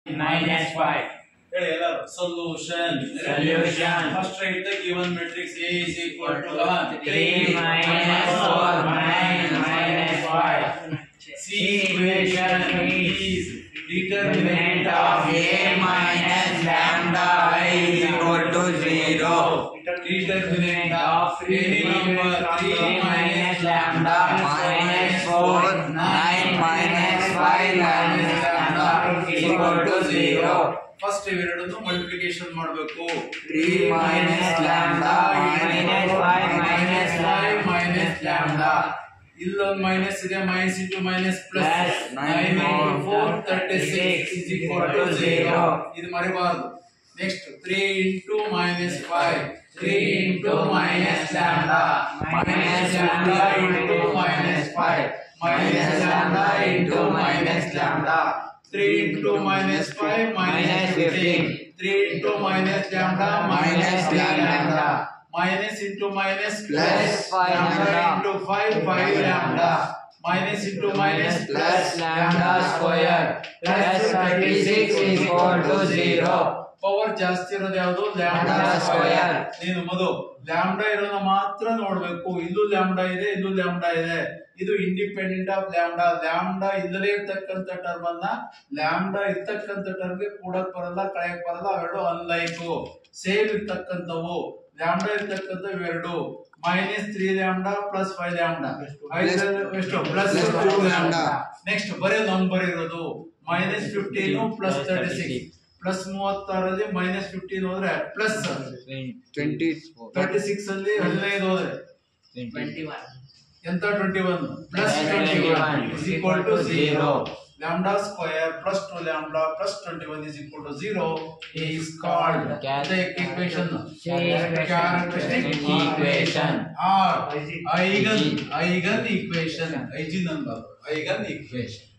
minus 5. Solution. Solution. First write the given matrix A is equal to 3 minus 4 minus 5. C equation is determinant of A minus lambda I is equal to 0. Determinant of any number 3 minus lambda minus 4 9 minus 5 minus lambda is equal to 0. First ಇವೆರಡನ್ನು multiplication ಮಾಡಬೇಕು. 3 minus lambda minus 5 minus 5 minus lambda. ಇಲ್ಲೊಂದು minus ಇದೆ, minus into minus plus 9 into 4 36 is equal to 0. ಇದು ಮರಿಬಾರದು. Next 3 into minus 5 3 into minus lambda minus lambda into minus 5 minus lambda into minus lambda 3 into minus 5 minus 15 3 into minus lambda minus lambda minus into minus plus 5 lambda into 5 lambda minus into minus plus lambda square plus 36 is equal to 0. Power ಜಾಸ್ತಿ ಇರೋದು ಯಾವುದು? Lambda square. ನೀನು ಮೊದಲು lambda ಇರೋನ ಮಾತ್ರ ನೋಡ್ಬೇಕು. ಇಲ್ಲೂ lambda ಇದೆ, ಇಲ್ಲೂ ಲ್ಯಾಂಬ್ಡಾ ಇದೆ. ಇದು ಇಂಡಿಪೆಂಡೆಂಟ್ ಆಫ್ ಲ್ಯಾಂಬ್ಡಾ. ಲ್ಯಾಂಬ್ಡಾ ಇಲ್ಲದೆ ಇರ್ತಕ್ಕಂಥ ಟರ್ಮ್ ಅನ್ನ ಲ್ಯಾಂಬ್ಡಾ ಇರ್ತಕ್ಕಂಥ ಟರ್ಮ್ಗೆ ಕೂಡಕ್ ಬರಲ್ಲ, ಕಳೆಯಕ್ ಬರಲ್ಲ. ಅವೆರಡು ಅನ್ಲೈಕ್ ಸೇಮ್ ಇರ್ತಕ್ಕಂಥವು. ಲ್ಯಾಂಬ್ಡಾ ಇರ್ತಕ್ಕಂಥ ಇವೆರಡು minus 3 lambda plus 5 lambda ಎಷ್ಟು ಪ್ಲಸ್ 2 lambda. ನೆಕ್ಸ್ಟ್ ಬರೀ ನಂಬರ್ ಇರೋದು minus 15 plus 36 ಪ್ಲಸ್ 36 minus 15 ಹೋದ್ರೆ ಪ್ಲಸ್ 36 ಅಲ್ಲಿ 15 ಹೋದ್ರೆ 21 ಎಂತ 21 plus 21 is equal to 0. lambda square plus 2 lambda plus 21 is equal to 0 is called the equation characteristic equation or eigen equation. eigen equation